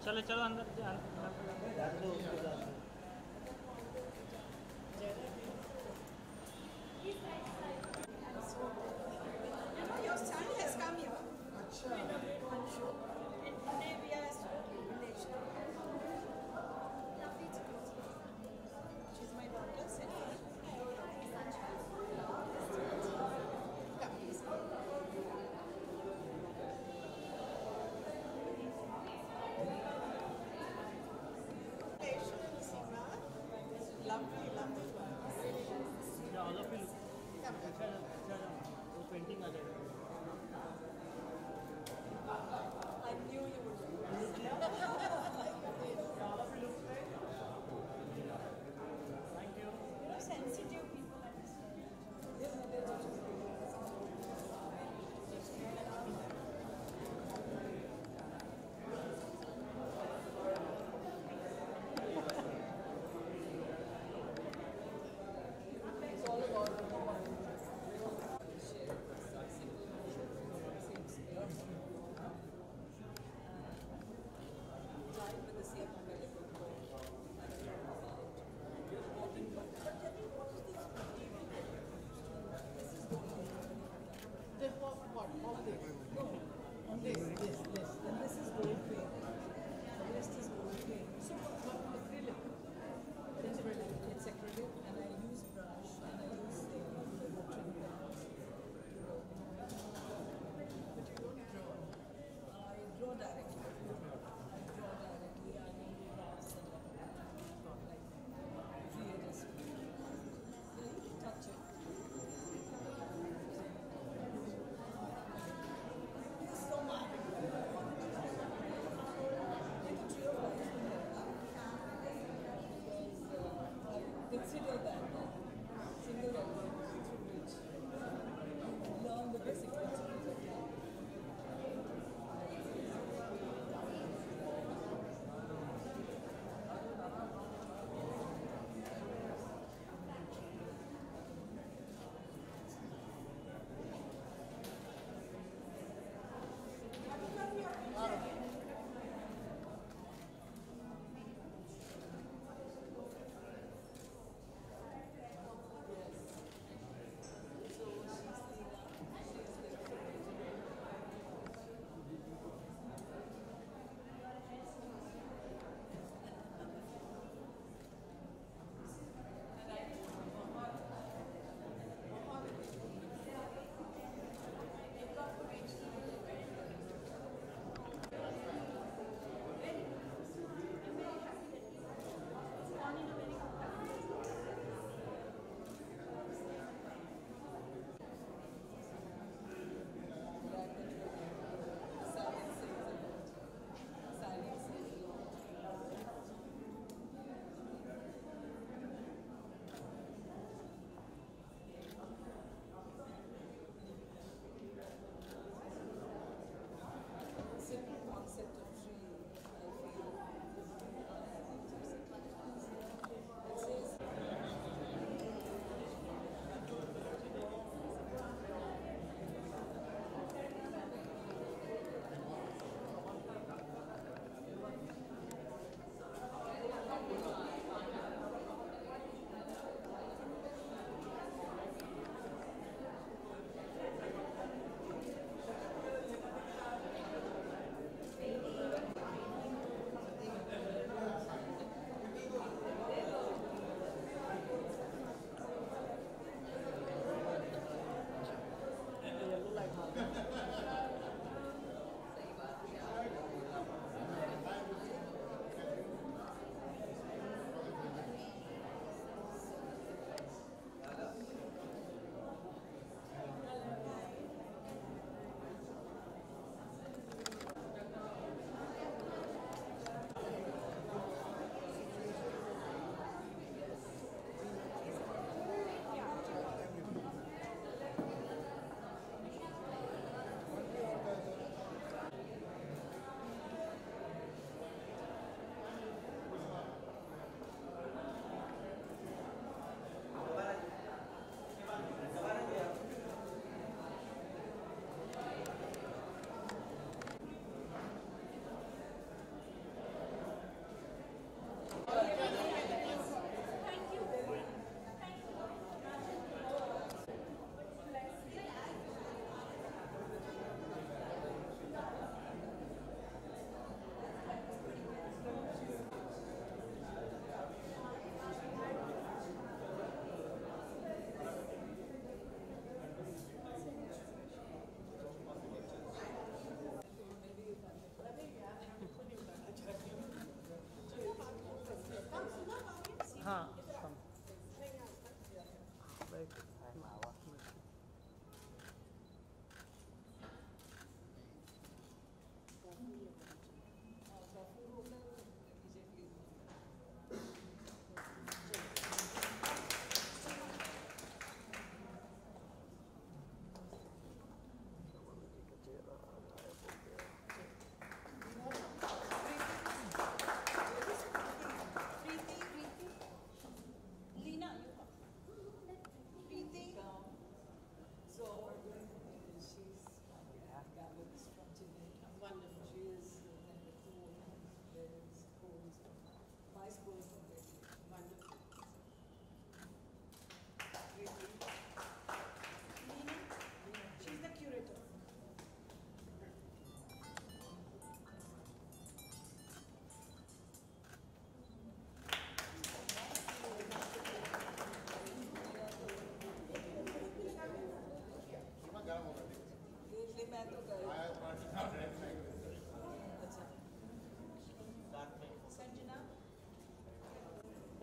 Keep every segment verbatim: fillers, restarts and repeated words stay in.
चलो चलो अंदर जान दो उसके साथ। Your son has come here. Achha. One show. And today we are village. Lovely to meet you. She's my daughter, Seema. Come, please. Congratulations, Seema. Lovely, lovely. Yeah, all of you. Come, come. अच्छा अच्छा वो painting आ जाएगा।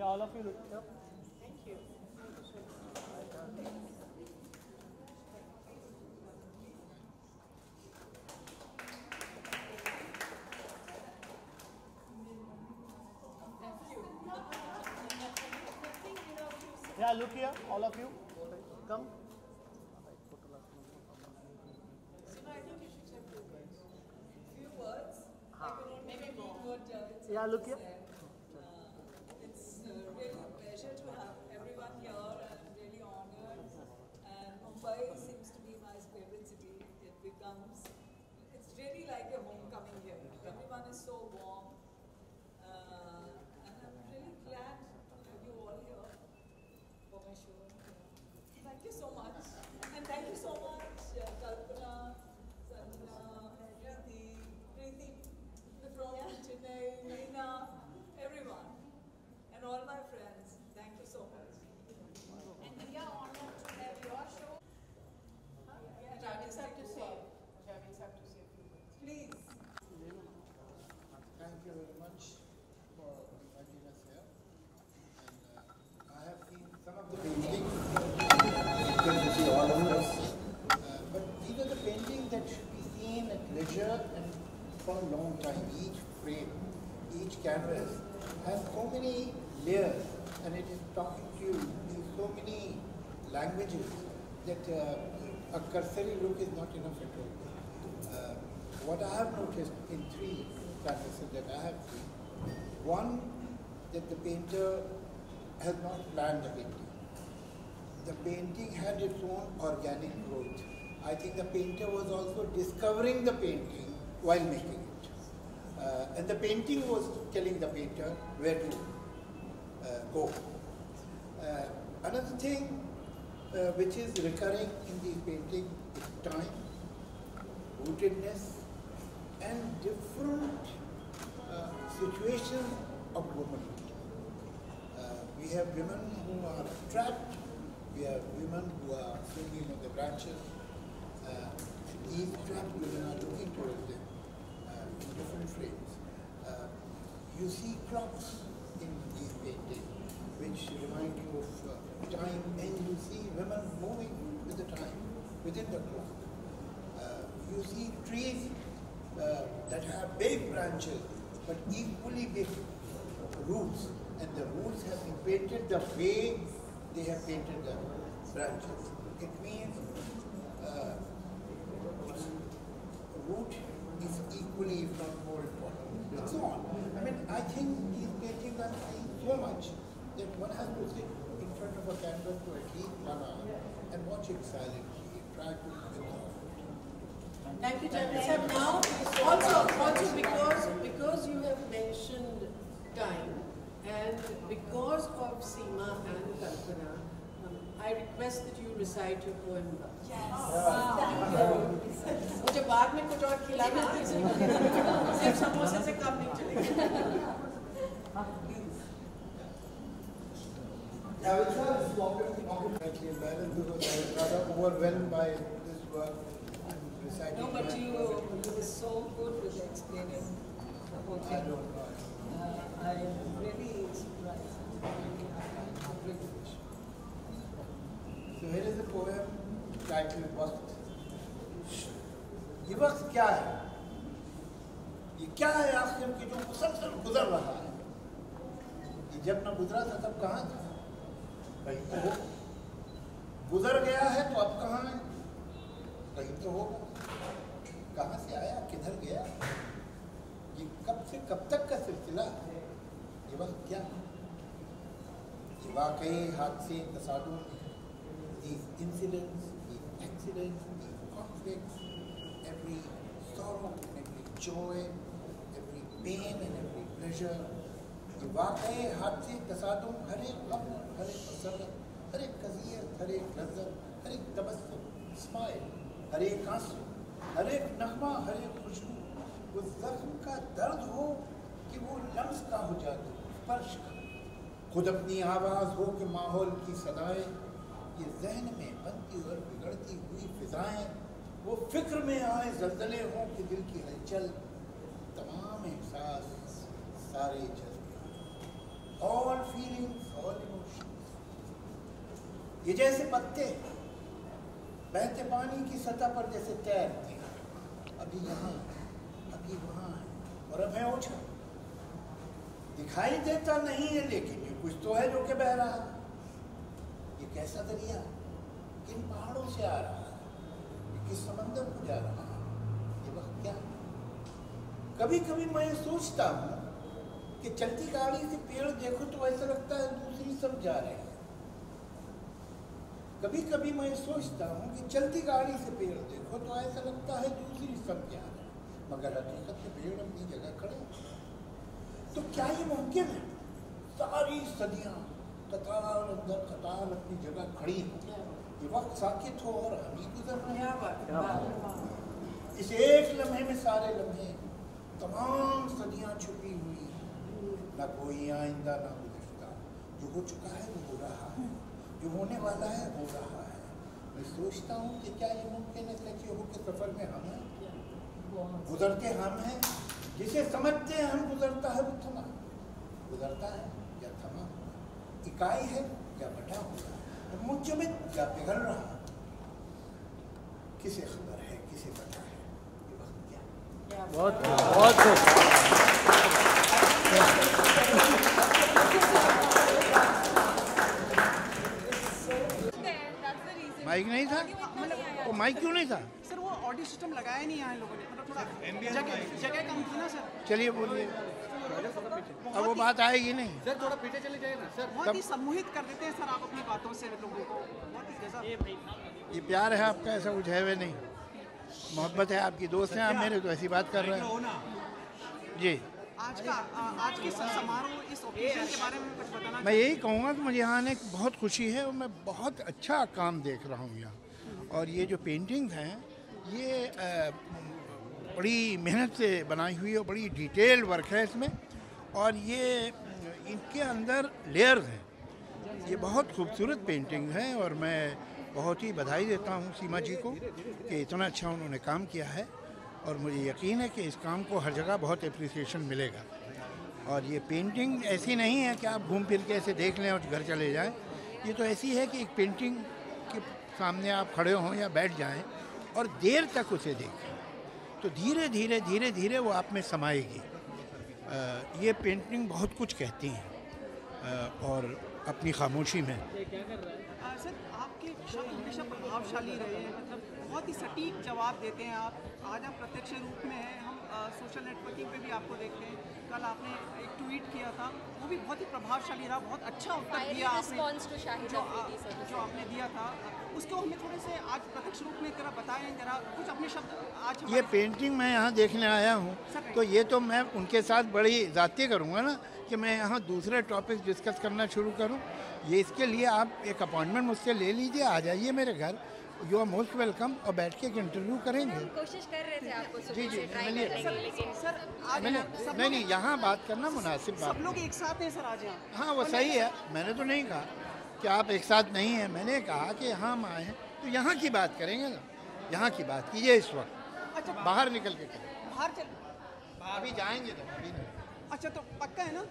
Yeah, all of you look up. Thank you. Yeah, look here, all of you. Come. Seema, I think you should say few words. Few words. I can only repeat what Javed Yeah, look here. said. Uh, it's uh, really a pleasure to have everyone here, and I'm really honored. And Mumbai seems to be my favorite city. It becomes, it's really like a homecoming here. Everyone is so warm. Uh, and I'm really glad to have you all here for my show. Thank you so much. And thank you so much, uh, Kalpana, Sanjana, Preeti, Preeti from Chennai, Meena, everyone, and all my friends. Thank you so much. And we are honored to have your show. Yeah, Javed have to say. Javed have to say a few words. Please. Thank you very much for inviting us here. And uh, I have seen some of the paintings, good to see all of us. Uh, but these are the paintings that should be seen at leisure and for a long time. Each frame, each canvas has so many layers, and it is talking to you in so many languages that uh, a cursory look is not enough at all. Uh, what I have noticed in three canvases that I have seen, one, that the painter has not planned the painting. The painting had its own organic growth. I think the painter was also discovering the painting while making it. Uh, and the painting was telling the painter where to uh, go. Uh, another thing uh, which is recurring in the painting is time, rootedness, and different uh, situations of womanhood. Uh, we have women who are trapped, we have women who are swinging on the branches, uh, and these trapped women are looking towards them uh, in different frames. Uh, you see clocks in these paintings which remind you of uh, time, and you see women moving with the time within the clock. Uh, you see trees uh, that have big branches but equally big roots, and the roots have been painted the way they have painted the branches. It means uh, root is equally, if not more important, and so on. I mean, I think these paintings are saying so much that one has to sit in front of a canvas for at least one hour and watch it silently, try to absorb. Thank you, Javed. Now, also, also because, because you have mentioned time, and because of Seema and Kalpana, um, I request that you recite your poem. मुझे बाद में कुछ और खिलाना सिर्फ समोसे से काम नहीं चलेगा. I was not occupiedly embarrassed because I was rather overwhelmed by this work and reciting. No, but you, you were so good with explaining the whole I thing. don't know. Uh, I am really surprised. I'm privileged. So here is a poem titled Waqt. ये वक्त क्या है? ये क्या है आखिर कि जो मुसलसल गुजर रहा है? ये जब न गुजरा था तब कहाँ था? कहीं तो हो. गुजर गया है तो अब कहाँ है? कहीं तो होगा. कहाँ से आया? किधर गया? ये कब से कब तक का सिलसिला है? ये वक्त क्या है? ये वाकई हादसे तसादुम, these incidents, these accidents, these conflicts, every sorrow and every joy, every pain and every pleasure, ये वाकई हादसे तसादुम, हर एक लम्हा, हर एक मसरत, हर एक कज़ियत, हर एक लज़्ज़त, हर एक तबस्सुम, स्माइल, हर एक आंसू, हर एक नग़मा, हर एक खुशबू, वो ज़ख्म का दर्द हो कि वो लम्स का हो जादू, स्पर्श का, खुद अपनी आवाज़ हो कि माहौल की सदाएं, ये जहन में बनती और बिगड़ती हुई फिजाएं, वो फिक्र में आए ज़लज़ले हों कि दिल की हलचल, तमाम एहसास सारे जज्बे, all feelings ये जैसे पत्ते बहते पानी की सतह पर जैसे तैरते, अभी यहाँ अभी वहाँ है और अब है ओछा। दिखाई देता नहीं है लेकिन ये कुछ तो है जो कि बह रहा है। ये कैसा दरिया किन पहाड़ों से आ रहा है, ये किस समंदर को जा रहा है, ये वक्त क्या। कभी कभी मैं सोचता हूँ कि चलती गाड़ी से पेड़ देखो तो ऐसा लगता है दूसरी सब जा रहे हैं। कभी कभी मैं सोचता हूँ कि चलती गाड़ी से पेड़ देखो तो ऐसा लगता है दूसरी सब जा रहे हैं, मगर हकीकत में पेड़ अपनी जगह खड़े हैं। तो क्या ये मुमकिन है सारी सदियाँ कतार अंदर कतार अपनी जगह खड़ी हो, ये वक्त साकित हो और हम ही गुजर रहे हैं। इस एक लम्हे में सारे लम्हे तमाम सदियाँ छुपी हुई हैं, ना कोई आइंदा ना गुज़िश्ता। जो हो चुका है वो हो रहा है, जो होने वाला है हो रहा है। मैं सोचता हूँ कि क्या ये मुमकिन है कि हो के सफ़र में हम हैं, गुजरते हम हैं, जिसे समझते हैं हम गुजरता है वो थमा, गुजरता है या थमा, इकाई है या बटा हुआ, मुझ में या पिघल रहा, किसे खबर है किसे पता है ये वक्त क्या। बहुत बहुत माइक नहीं था, वो माइक क्यों नहीं था? सर वो ऑडियो सिस्टम लगाया नहीं यहाँ लोगों ने, मतलब थोड़ा जगह जगह कम थी ना सर। चलिए बोलिए, अब वो बात आएगी नहीं। सर थोड़ा पीछे चले जाइए ना सर। बहुत ही सम्मोहित कर देते हैं सर आप अपनी बातों से लोगों को, बहुत ही जैसा ये प्यार है आपका, ऐसा कुछ है वे नहीं, मोहब्बत है आपकी, दोस्त हैं आप मेरे, तो ऐसी बात कर रहे हैं जी। आज का आज के समारोह इस ओकेजन के बारे में कुछ बताना। मैं यही कहूँगा कि मुझे यहाँ आने की बहुत खुशी है और मैं बहुत अच्छा काम देख रहा हूँ यहाँ। और ये जो पेंटिंग्स हैं ये आ, बड़ी मेहनत से बनाई हुई है और बड़ी डिटेल वर्क है इसमें, और ये इनके अंदर लेयर्स हैं। ये बहुत खूबसूरत पेंटिंग है और मैं बहुत ही बधाई देता हूँ सीमा जी को कि इतना अच्छा उन्होंने काम किया है, और मुझे यकीन है कि इस काम को हर जगह बहुत एप्रिसिएशन मिलेगा। और ये पेंटिंग ऐसी नहीं है कि आप घूम फिर के ऐसे देख लें और घर चले जाएं, ये तो ऐसी है कि एक पेंटिंग के सामने आप खड़े हों या बैठ जाएं और देर तक उसे देखें, तो धीरे धीरे धीरे धीरे वो आप में समाएगी। ये पेंटिंग बहुत कुछ कहती हैं और अपनी खामोशी में। सर आपके शब्द हमेशा प्रभावशाली रहे हैं, मतलब बहुत ही सटीक जवाब देते हैं आप। आज आप प्रत्यक्ष रूप में हैं, हम सोशल नेटवर्किंग पे भी आपको देखते हैं। कल आपने एक ट्वीट किया था, वो भी बहुत ही प्रभावशाली रहा, बहुत अच्छा उत्तर दिया आपने जो, जो आपने दिया था, उसको हमें थोड़े से आज प्रत्यक्ष रूप में जरा बताएं, जरा कुछ अपने शब्द। आज ये पेंटिंग मैं यहाँ देखने आया हूँ तो ये तो मैं उनके साथ बड़ी ज़्यादती करूँगा ना कि मैं यहाँ दूसरे टॉपिक डिस्कस करना शुरू करूँ। ये इसके लिए आप एक अपॉइंटमेंट मुझसे ले लीजिए, आ जाइए मेरे घर, यू आर मोस्ट वेलकम, और बैठ के एक इंटरव्यू करेंगे। कोशिश कर रहे थे आपको जी जी मिलिए, लेकिन सर आज मैंने नहीं नहीं यहाँ बात करना मुनासिब बात। सब लोग एक साथ हैं सर आज यहाँ। हाँ वो सही है, मैंने तो नहीं कहा कि आप एक साथ नहीं हैं, मैंने कहा कि यहाँ हम आए हैं तो यहाँ की बात करेंगे ना, यहाँ की बात कीजिए इस वक्त। अच्छा बाहर निकल के करें, बाहर चल अभी जाएंगे तो अभी नहीं। अच्छा तो पक्का है ना?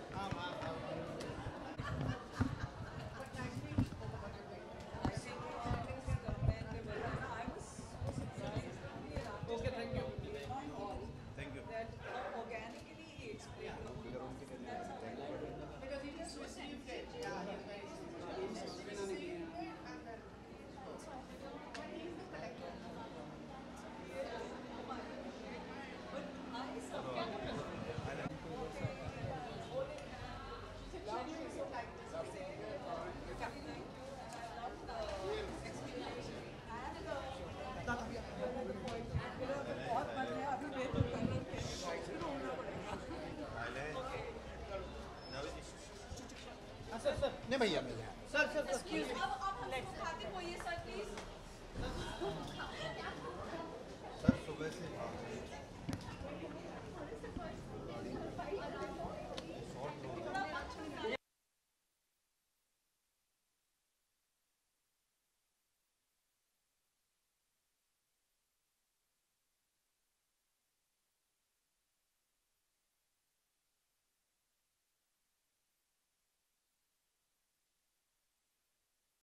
नहीं भैया भैया सर सर एक्सक्यूज मी होइए सर प्लीज। सर सुबह से